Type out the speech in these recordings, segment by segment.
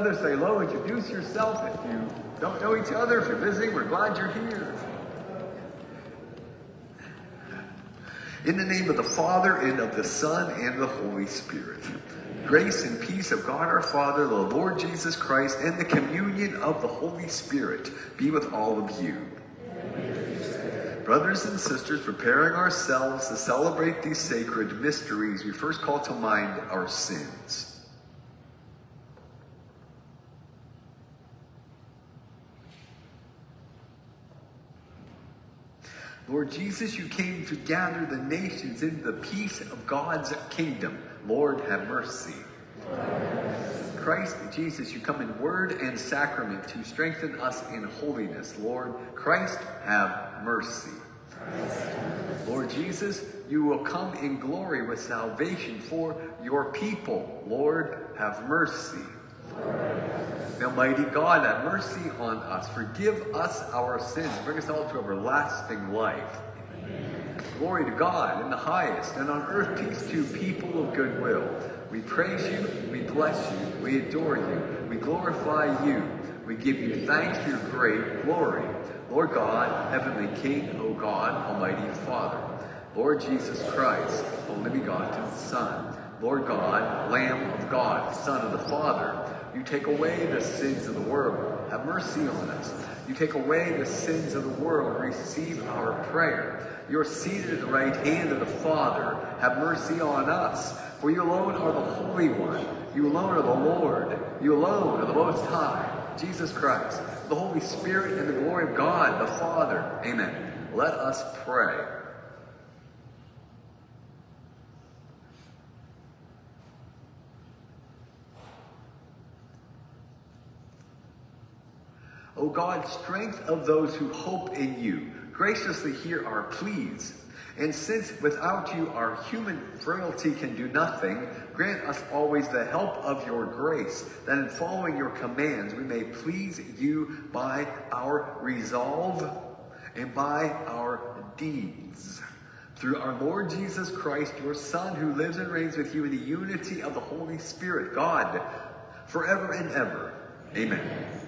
other, say hello, introduce yourself. If you don't know each other, if you're visiting, we're glad you're here. In the name of the Father, and of the Son, and the Holy Spirit. Grace and peace of God our Father, the Lord Jesus Christ, and the communion of the Holy Spirit be with all of you. Brothers and sisters, preparing ourselves to celebrate these sacred mysteries, we first call to mind our sins. Lord Jesus, you came to gather the nations in the peace of God's kingdom. Lord, have mercy. Christ Jesus, you come in word and sacrament to strengthen us in holiness. Lord, Christ, have mercy. Lord Jesus, you will come in glory with salvation for your people. Lord, have mercy. Almighty God, have mercy on us. Forgive us our sins. Bring us all to everlasting life. Amen. Glory to God in the highest, and on earth peace to people of good will. We praise you, we bless you, we adore you, we glorify you. We give you thanks for your great glory. Lord God, heavenly King, O God, almighty Father. Lord Jesus Christ, only begotten Son. Lord God, Lamb of God, Son of the Father. You take away the sins of the world. Have mercy on us. You take away the sins of the world. Receive our prayer. You are seated at the right hand of the Father. Have mercy on us. For you alone are the Holy One. You alone are the Lord. You alone are the Most High. Jesus Christ, the Holy Spirit, and the glory of God, the Father. Amen. Let us pray. O God, strength of those who hope in you, graciously hear our pleas. And since without you our human frailty can do nothing, grant us always the help of your grace, that in following your commands we may please you by our resolve and by our deeds. Through our Lord Jesus Christ, your Son, who lives and reigns with you in the unity of the Holy Spirit, God, forever and ever. Amen.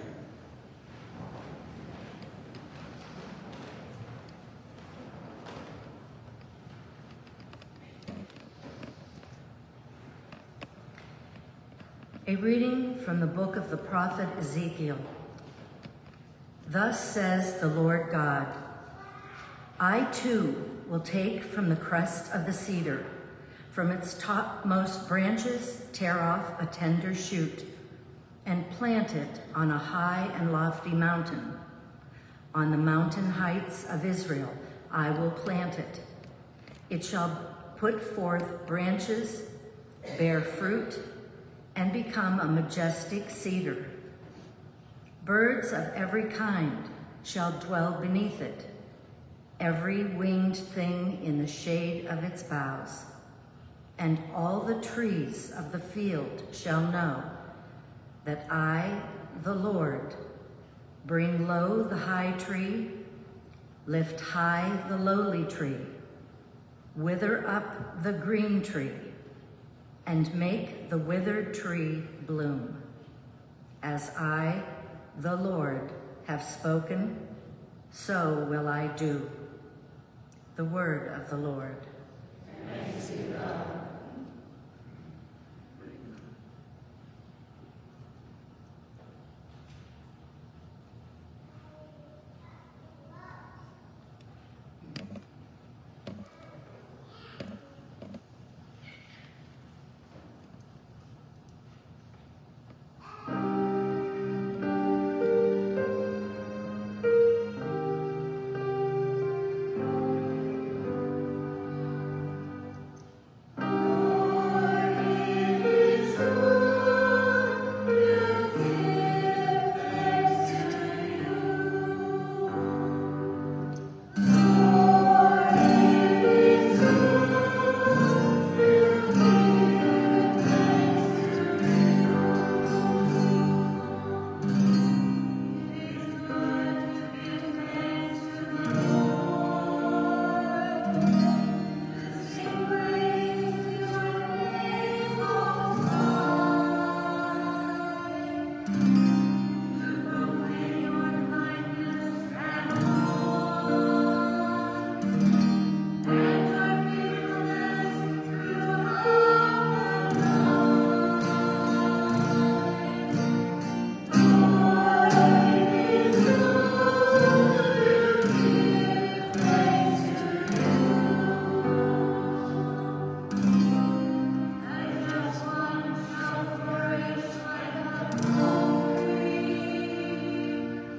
A reading from the book of the prophet Ezekiel. Thus says the Lord God, I too will take from the crest of the cedar, from its topmost branches tear off a tender shoot, and plant it on a high and lofty mountain. On the mountain heights of Israel I will plant it. It shall put forth branches, bear fruit, and become a majestic cedar. Birds of every kind shall dwell beneath it, every winged thing in the shade of its boughs. And all the trees of the field shall know that I, the Lord, bring low the high tree, lift high the lowly tree, wither up the green tree, and make the withered tree bloom. As I, the Lord, have spoken, so will I do. The word of the Lord. Thanks be to God.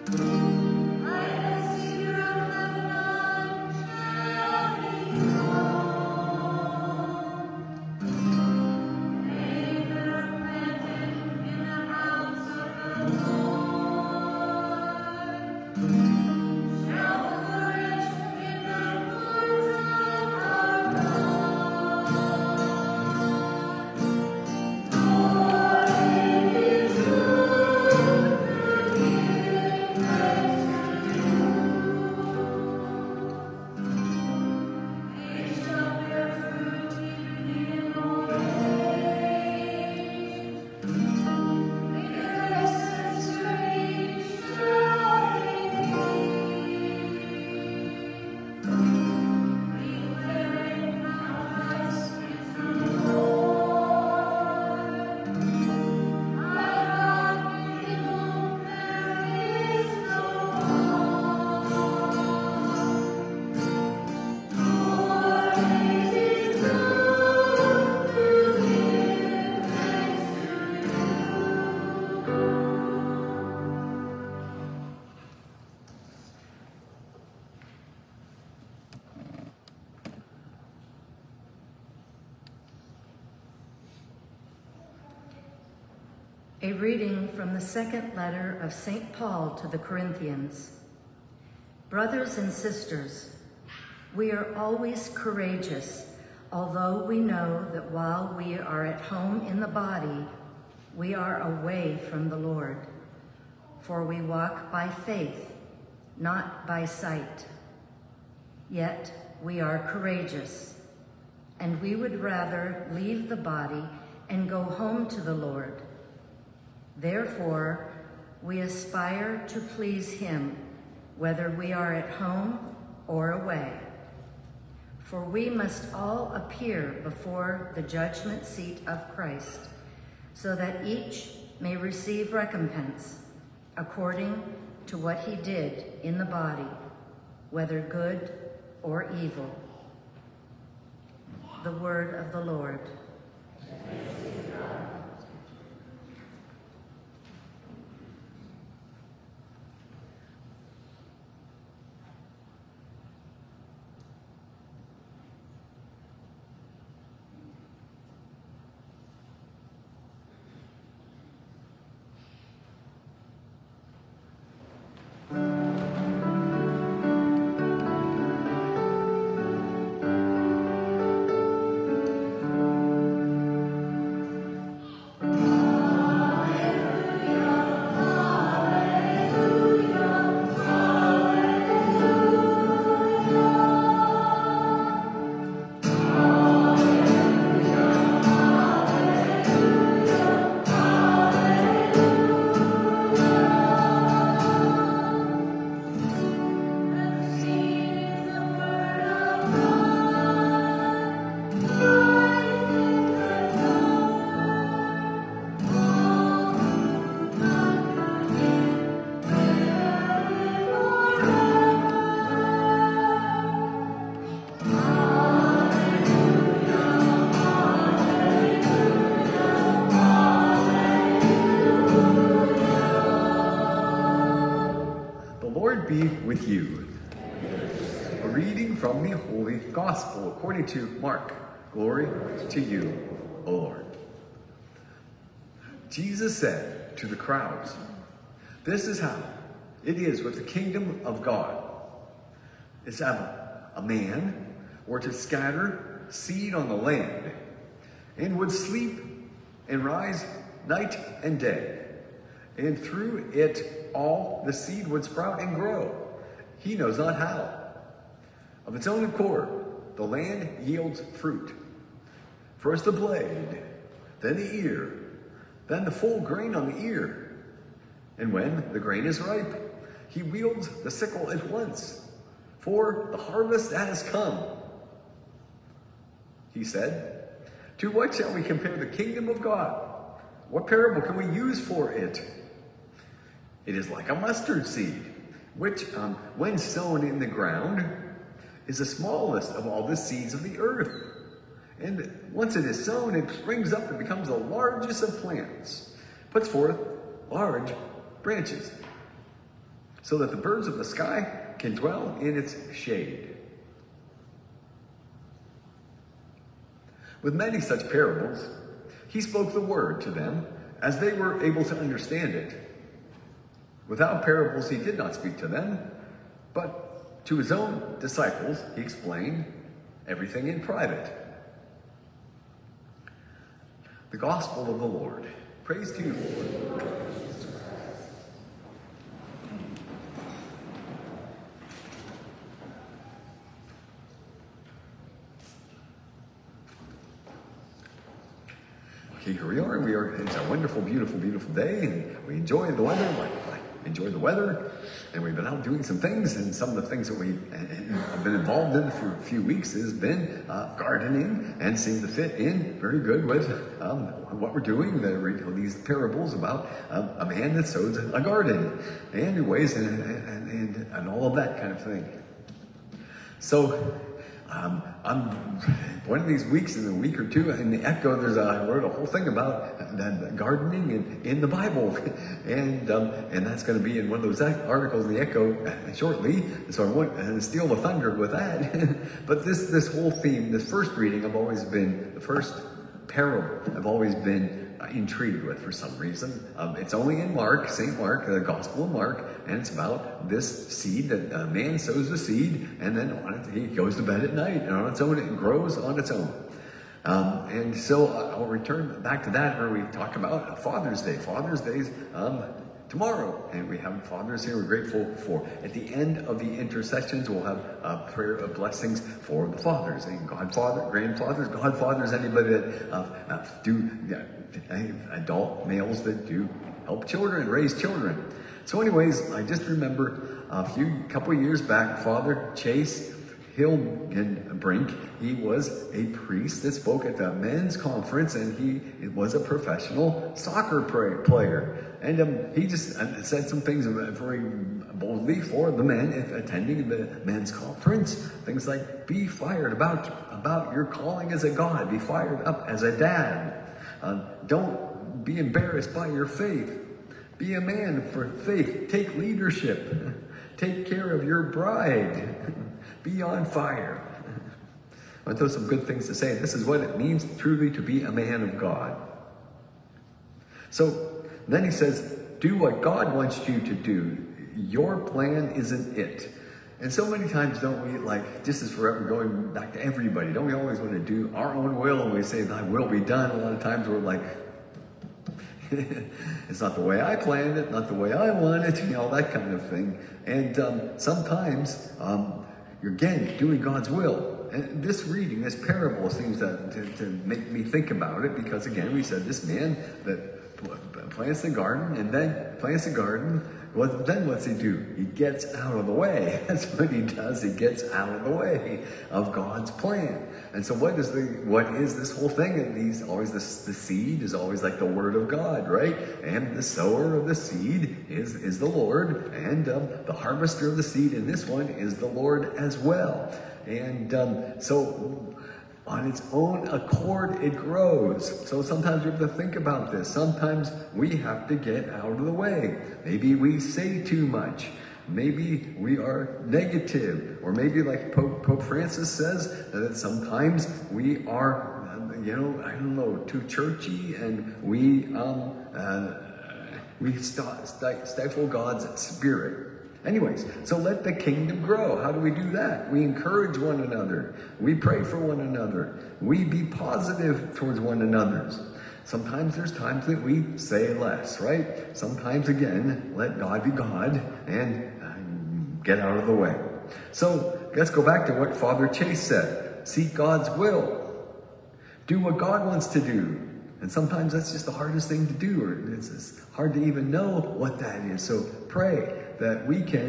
A reading from the second letter of St. Paul to the Corinthians. Brothers and sisters, we are always courageous, although we know that while we are at home in the body, we are away from the Lord. For we walk by faith, not by sight. Yet we are courageous, and we would rather leave the body and go home to the Lord. Therefore, we aspire to please him, whether we are at home or away. For we must all appear before the judgment seat of Christ, so that each may receive recompense according to what he did in the body, whether good or evil. The word of the Lord. Be with you. A reading from the Holy Gospel according to Mark. Glory to you, O Lord. Jesus said to the crowds, "This is how it is with the kingdom of God. It's a man were to scatter seed on the land and would sleep and rise night and day. And through it all the seed would sprout and grow. He knows not how. Of its own accord, the land yields fruit. First the blade, then the ear, then the full grain on the ear. And when the grain is ripe, he wields the sickle at once, for the harvest has come." He said, "To what shall we compare the kingdom of God? What parable can we use for it? It is like a mustard seed, which, when sown in the ground, is the smallest of all the seeds of the earth. And once it is sown, it springs up and becomes the largest of plants, puts forth large branches. so that the birds of the sky can dwell in its shade. With many such parables, he spoke the word to them as they were able to understand it. Without parables, he did not speak to them, but to his own disciples, he explained everything in private. The gospel of the Lord. Praise to you, Lord. Okay, here we are. It's a wonderful, beautiful, beautiful day, and we enjoy the weather. Enjoy the weather, and we've been out doing some things, and some of the things that we have been involved in for a few weeks has been gardening, and seemed to fit in very good with what we're doing. These parables about a man that sows a garden, anyways, and all of that kind of thing. So I'm one of these weeks, in a week or two, in the Echo, I wrote a whole thing about gardening in the Bible, and that's going to be in one of those articles in the Echo shortly. So I won't steal the thunder with that. But this whole theme, this first reading, the first parable, I've always been intrigued with for some reason. It's only in Mark, St. Mark, the Gospel of Mark, and it's about this seed that a man sows the seed, and then he goes to bed at night, and on its own, it grows on its own. And so I'll return back to that where we talk about Father's Day. Father's Day's tomorrow, and we have fathers here we're grateful for. At the end of the intercessions, we'll have a prayer of blessings for the fathers, and grandfathers, godfathers, anybody that do adult males that do help children, raise children. So anyways, I just remember a couple of years back, Father Chase Hilgenbrink, he was a priest that spoke at the men's conference, and he was a professional soccer player. And he just said some things very boldly for the men attending the men's conference. Things like, be fired about your calling as a God. Be fired up as a dad. Don't be embarrassed by your faith. Be a man for faith. Take leadership. Take care of your bride. Be on fire. I want those some good things to say. This is what it means truly to be a man of God. So then he says, do what God wants you to do. Your plan isn't it. And so many times, don't we, just as forever going back to everybody, don't we always want to do our own will, and we say, thy will be done? A lot of times we're like, it's not the way I planned it, not the way I want it, that kind of thing. And sometimes, again, doing God's will. And this reading, this parable, seems to make me think about it, because again, we said this man that plants the garden, well, then what's he do? He gets out of the way. That's what he does. He gets out of the way of God's plan. And so what is this whole thing? And the seed is always like the word of God, right? And the sower of the seed is the Lord, and the harvester of the seed in this one is the Lord as well. And so on its own accord, it grows. So sometimes we have to think about this. Sometimes we have to get out of the way. Maybe we say too much. Maybe we are negative. Or maybe, like Pope Francis says, that sometimes we are, too churchy, and we stifle God's spirit. Anyways, so let the kingdom grow. How do we do that? We encourage one another. We pray for one another. We be positive towards one another. Sometimes there's times that we say less, right? Sometimes, again, let God be God and get out of the way. So let's go back to what Father Chase said. Seek God's will. Do what God wants to do. And sometimes that's just the hardest thing to do, or it's hard to even know what that is. So pray that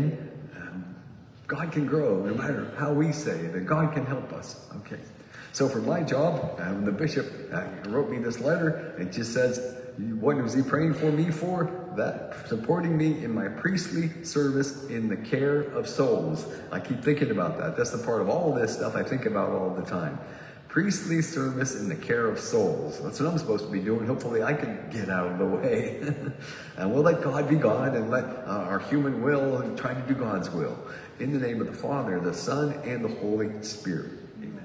God can grow no matter how we say, that God can help us. Okay. So for my job, the bishop wrote me this letter. It just says, what was he praying for me for? That supporting me in my priestly service in the care of souls. I keep thinking about that. That's the part of all this stuff I think about all the time. priestly service in the care of souls. That's what I'm supposed to be doing. Hopefully I can get out of the way. And we'll let God be God and let our human will and try to do God's will. In the name of the Father, the Son, and the Holy Spirit. Amen.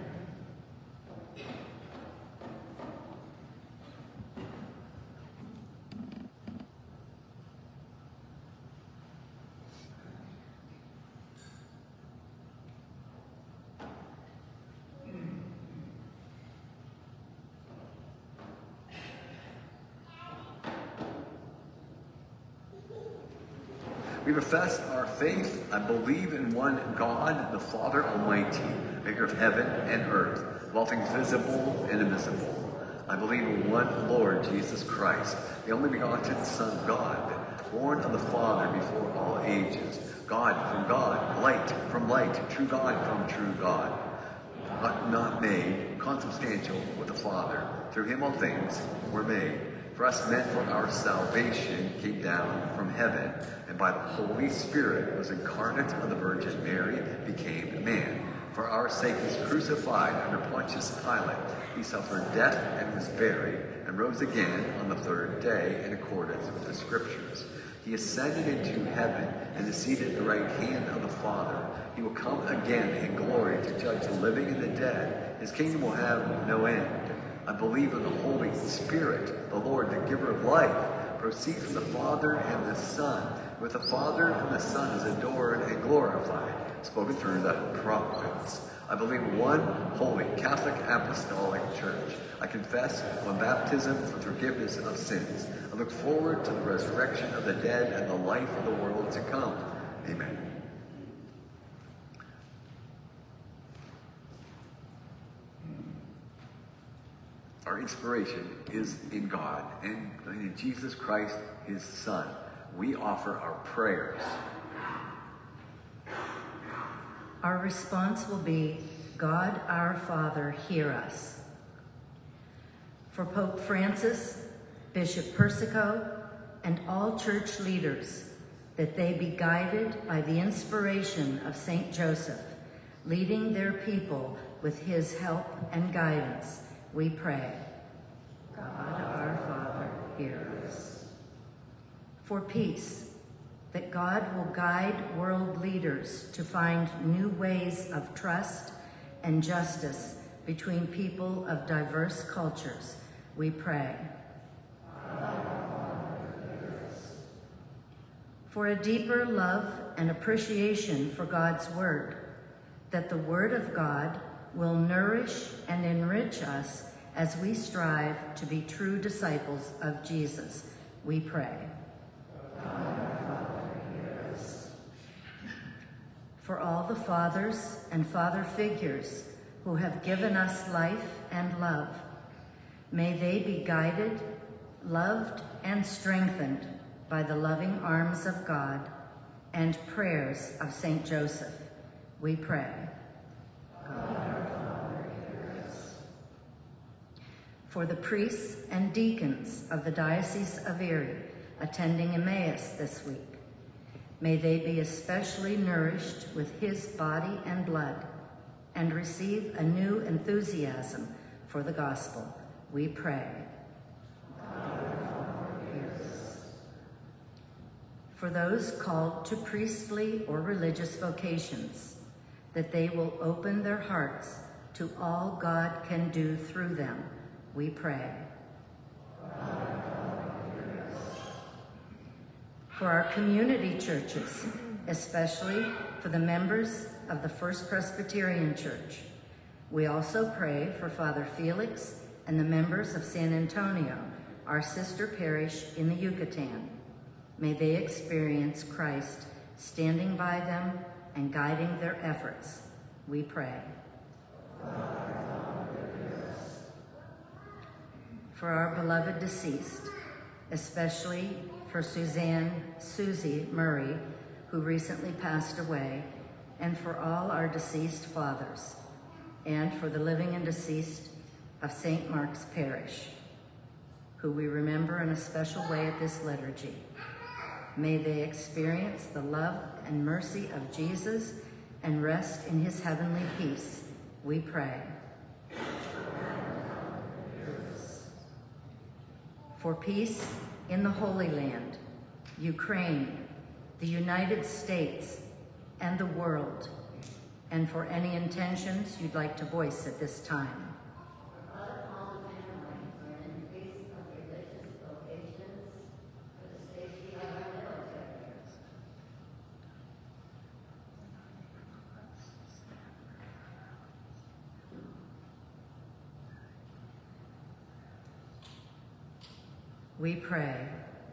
We profess our faith. I believe in one God, the Father Almighty, maker of heaven and earth, of all things visible and invisible. I believe in one Lord Jesus Christ, the only begotten Son of God, born of the Father before all ages, God from God, light from light, true God from true God, not made, consubstantial with the Father. Through him all things were made. For us men, for our salvation, came down from heaven, and by the Holy Spirit was incarnate of the Virgin Mary, became a man. For our sake he was crucified under Pontius Pilate. He suffered death and was buried, and rose again on the third day in accordance with the Scriptures. He ascended into heaven and is seated at the right hand of the Father. He will come again in glory to judge the living and the dead. His kingdom will have no end. I believe in the Holy Spirit, the Lord, the giver of life, proceeds from the Father and the Son. With the Father and the Son is adored and glorified, spoken through the prophets. I believe in one holy Catholic Apostolic Church. I confess one baptism for forgiveness of sins. I look forward to the resurrection of the dead and the life of the world to come. Amen. Our inspiration is in God and in Jesus Christ, his Son. We offer our prayers. Our response will be, God our Father, hear us. For Pope Francis, Bishop Persico, and all church leaders, that they be guided by the inspiration of Saint Joseph, leading their people with his help and guidance, we pray. God our Father, hear us. For peace, that God will guide world leaders to find new ways of trust and justice between people of diverse cultures, we pray. For a deeper love and appreciation for God's word, that the word of God will nourish and enrich us as we strive to be true disciples of Jesus, we pray. For all the fathers and father figures who have given us life and love, may they be guided, loved, and strengthened by the loving arms of God and prayers of Saint Joseph, we pray. For the priests and deacons of the Diocese of Erie attending Emmaus this week, may they be especially nourished with his body and blood and receive a new enthusiasm for the gospel, we pray. For those called to priestly or religious vocations, that they will open their hearts to all God can do through them, we pray. For our community churches, especially for the members of the First Presbyterian Church, we also pray for Father Felix and the members of San Antonio, our sister parish in the Yucatan. May they experience Christ standing by them and guiding their efforts, we pray. For our beloved deceased, especially for Susie Murray, who recently passed away, and for all our deceased fathers, and for the living and deceased of St. Mark's Parish, who we remember in a special way at this liturgy. May they experience the love and mercy of Jesus and rest in his heavenly peace, we pray. for peace in the Holy Land, Ukraine, the United States, and the world, and for any intentions you'd like to voice at this time. We pray.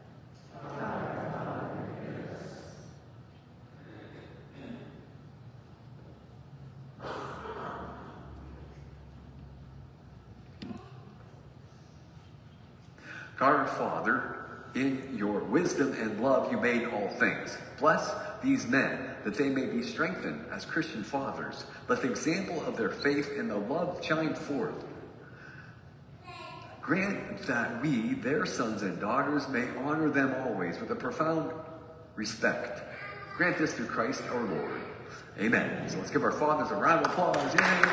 God our Father, in your wisdom and love you made all things. Bless these men, that they may be strengthened as Christian fathers. Let the example of their faith and the love shine forth. Grant that we, their sons and daughters, may honor them always with a profound respect. Grant this through Christ our Lord. Amen. So let's give our fathers a round of applause.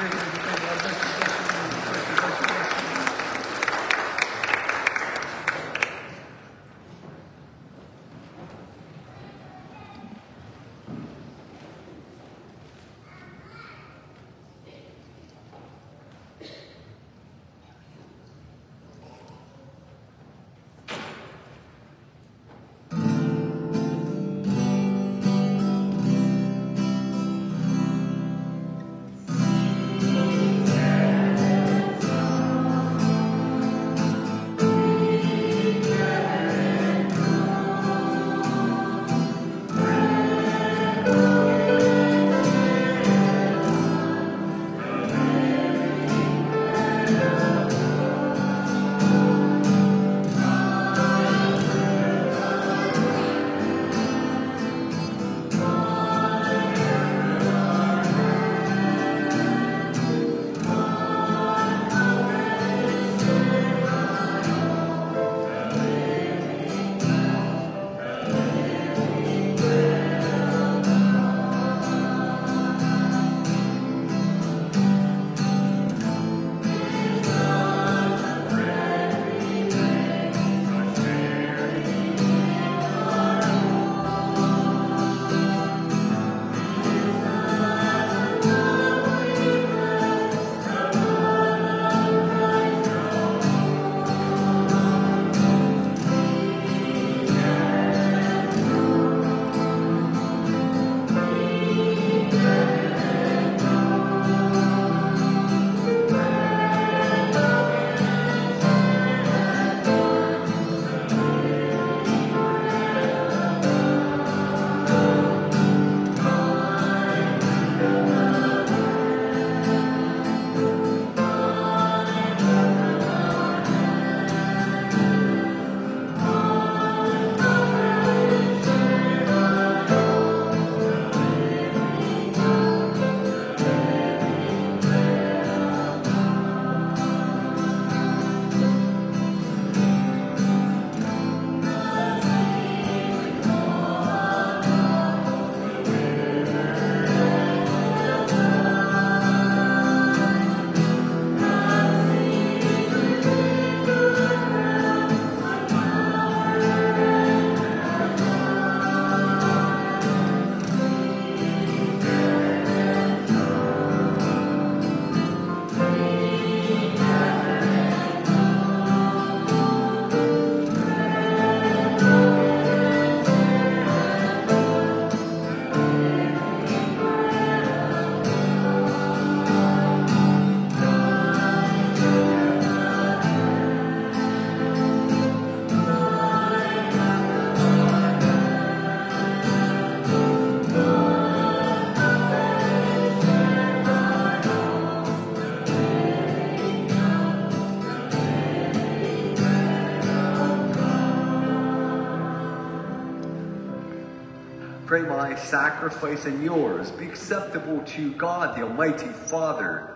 Pray my sacrifice and yours be acceptable to God, the Almighty Father.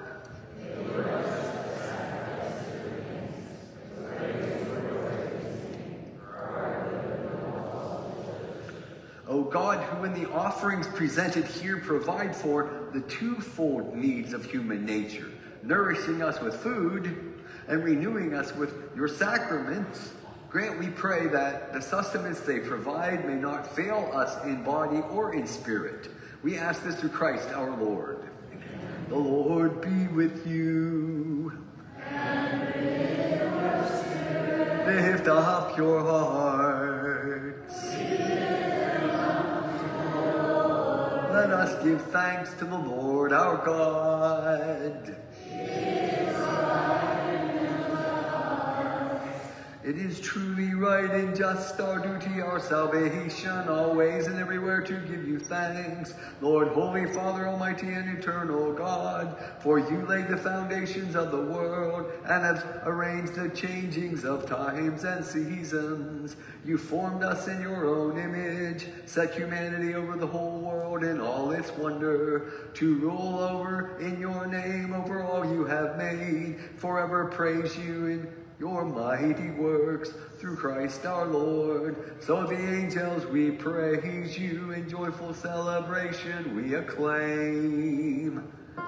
O God, who in the offerings presented here provide for the twofold needs of human nature, nourishing us with food and renewing us with your sacraments, Grant, we pray, that the sustenance they provide may not fail us in body or in spirit. We ask this through Christ our Lord. Amen. The Lord be with you. And with your spirit. Lift up your hearts. Let us give thanks to the Lord our God. It is truly right and just, our duty, our salvation, always and everywhere to give you thanks, Lord, Holy Father, Almighty and eternal God, for you laid the foundations of the world and have arranged the changings of times and seasons. You formed us in your own image, set humanity over the whole world in all its wonder, to rule over in your name over all you have made, forever praise you in your mighty works, through Christ our Lord. So the angels we praise you, in joyful celebration we acclaim.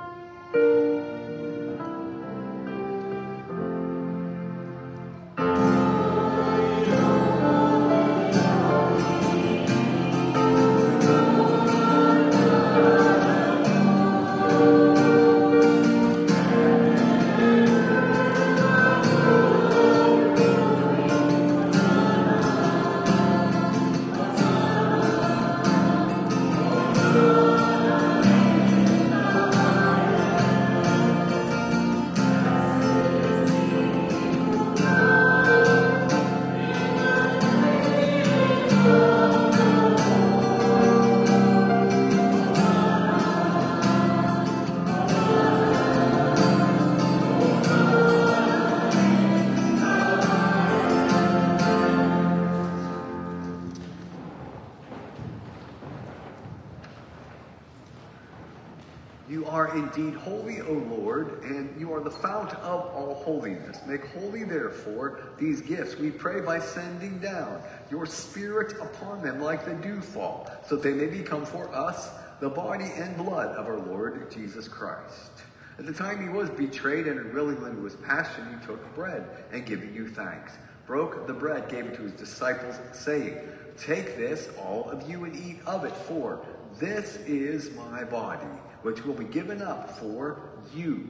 You are indeed holy, O Lord, and you are the fount of all holiness. Make holy, therefore, these gifts, we pray, by sending down your Spirit upon them like the dewfall, so that they may become for us the body and blood of our Lord Jesus Christ. At the time he was betrayed and unwillingly into his passion, he took bread, and giving you thanks, broke the bread, gave it to his disciples, saying, "Take this, all of you, and eat of it, for this is my body, which will be given up for you."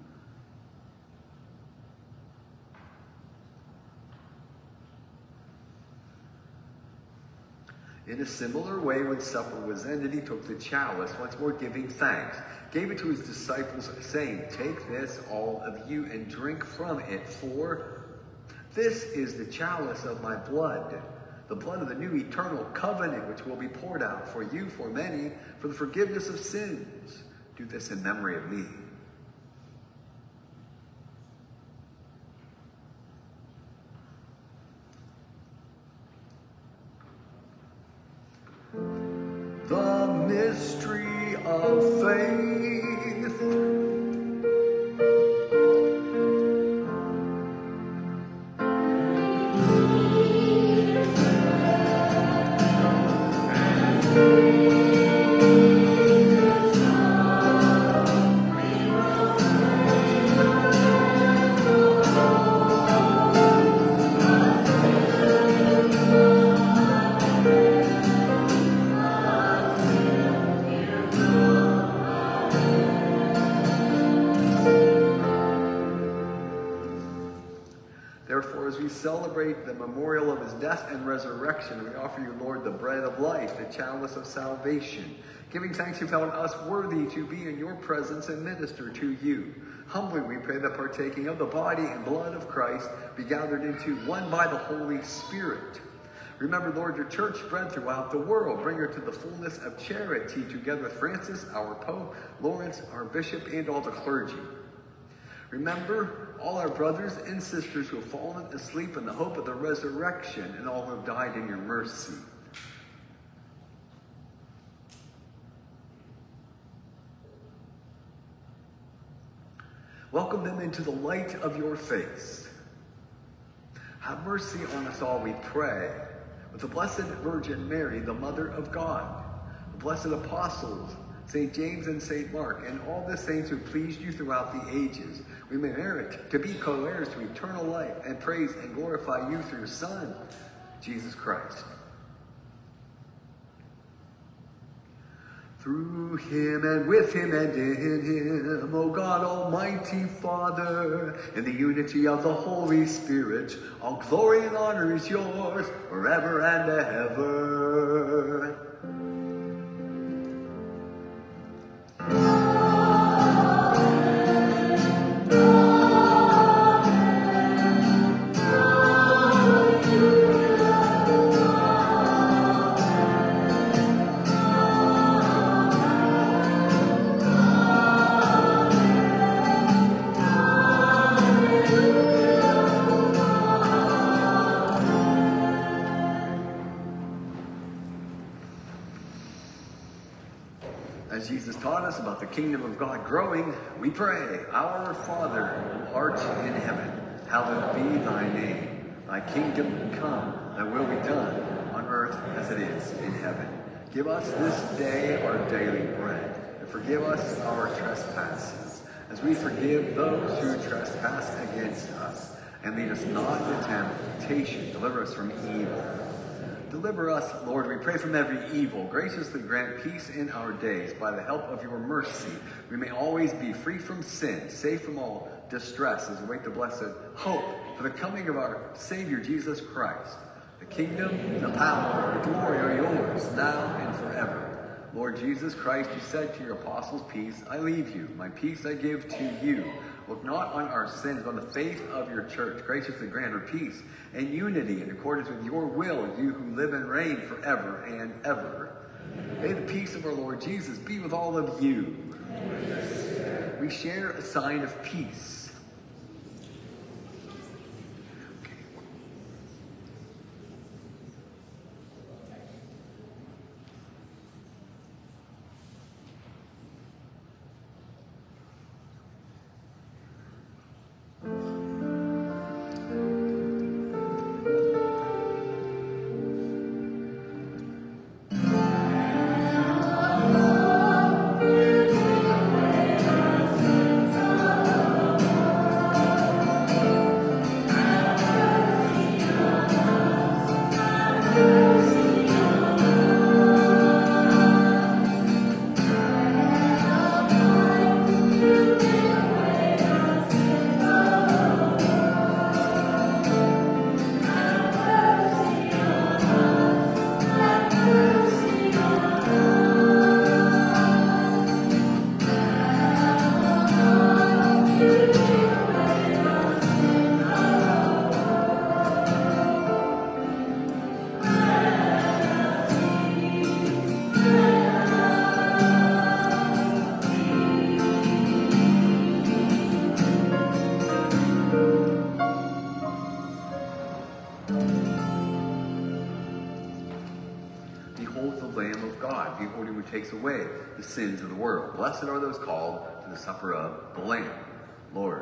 In a similar way, when supper was ended, he took the chalice, once more giving thanks, gave it to his disciples, saying, "Take this, all of you, and drink from it, for this is the chalice of my blood, the blood of the new eternal covenant, which will be poured out for you, for many, for the forgiveness of sins. Do this in memory of me." The mystery of faith. Therefore, as we celebrate the memorial of his death and resurrection, we offer you, Lord, the bread of life, the chalice of salvation, giving thanks you found us worthy to be in your presence and minister to you. Humbly we pray that, partaking of the body and blood of Christ, be gathered into one by the Holy Spirit. Remember, Lord, your church spread throughout the world. Bring her to the fullness of charity, together with Francis, our Pope, Lawrence, our Bishop, and all the clergy. Remember all our brothers and sisters who have fallen asleep in the hope of the resurrection, and all who have died in your mercy. Welcome them into the light of your face. Have mercy on us all, we pray, with the Blessed Virgin Mary, the Mother of God, the blessed apostles, St. James and St. Mark, and all the saints who pleased you throughout the ages, we may merit to be co-heirs to eternal life and praise and glorify you through your Son, Jesus Christ. Through him and with him and in him, O God, Almighty Father, in the unity of the Holy Spirit, all glory and honor is yours forever and ever. As Jesus taught us about the kingdom of God growing, we pray, Our Father, who art in heaven, hallowed be thy name. Thy kingdom come, thy will be done, on earth as it is in heaven. Give us this day our daily bread, and forgive us our trespasses, as we forgive those who trespass against us. And lead us not into temptation, deliver us from evil. Deliver us, Lord, we pray, from every evil. Graciously grant peace in our days. By the help of your mercy, we may always be free from sin, safe from all distress, as we wait the blessed hope for the coming of our Savior, Jesus Christ. The kingdom, the power, the glory are yours, now and forever. Lord Jesus Christ, you said to your apostles, peace I leave you, my peace I give to you. Look not on our sins, but on the faith of your church. Graciously grant her peace and unity in accordance with your will, you who live and reign forever and ever. May the peace of our Lord Jesus be with all of you. We share a sign of peace. Behold the Lamb of God, behold him who takes away the sins of the world. Blessed are those called to the supper of the Lamb. Lord.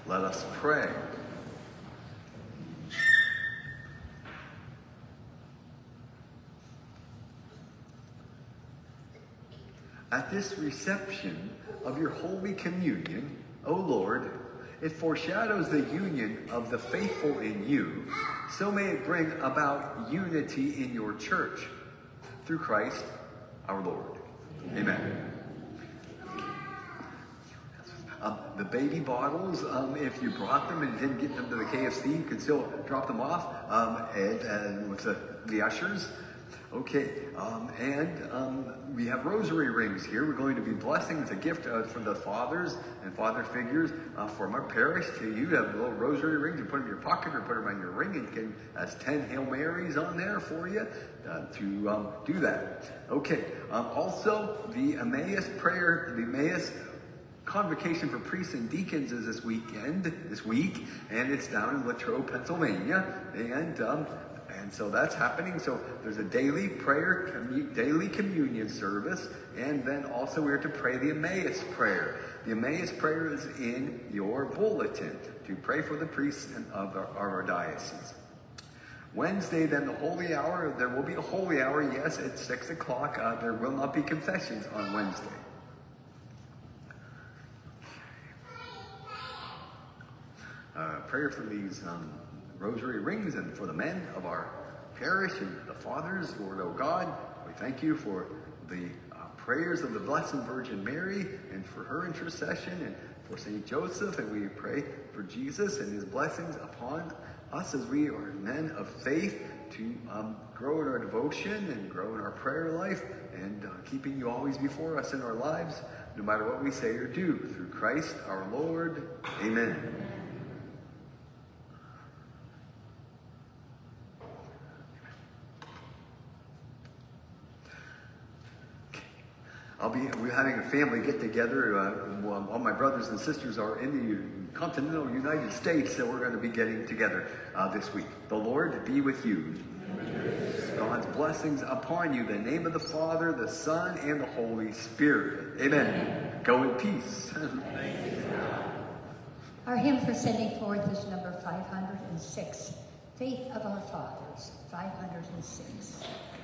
Let us pray. At this reception of your Holy Communion, O Lord, it foreshadows the union of the faithful in you, so may it bring about unity in your church. Through Christ our Lord. Amen. The baby bottles, if you brought them and didn't get them to the KFC, you could still drop them off and with the ushers. Okay, we have rosary rings here. We're going to be blessing. It's a gift from the fathers and father figures from our parish to you. You have little rosary rings. You put them in your pocket or put them on your ring, and it has 10 Hail Marys on there for you to do that. Okay, also the Emmaus prayer, the Emmaus Convocation for priests and deacons is this week, and it's down in Latrobe, Pennsylvania, and so that's happening. So there's a daily prayer, daily communion service, and then also we're to pray the Emmaus prayer. The Emmaus prayer is in your bulletin to pray for the priests of our diocese. Wednesday, then the Holy Hour. There will be a Holy Hour, yes, at 6 o'clock. There will not be confessions on Wednesday. Prayer for these rosary rings and for the men of our parish and the fathers. Lord, oh God, we thank you for the prayers of the Blessed Virgin Mary and for her intercession and for St. Joseph. And we pray for Jesus and his blessings upon us as we are men of faith to grow in our devotion and grow in our prayer life and keeping you always before us in our lives, no matter what we say or do. Through Christ our Lord. Amen. We're having a family get together. All my brothers and sisters are in the continental United States, so we're going to be getting together this week. The Lord be with you. God's blessings upon you. In the name of the Father, the Son, and the Holy Spirit. Amen. Go in peace. Our hymn for sending forth is number 506, Faith of Our Fathers, 506.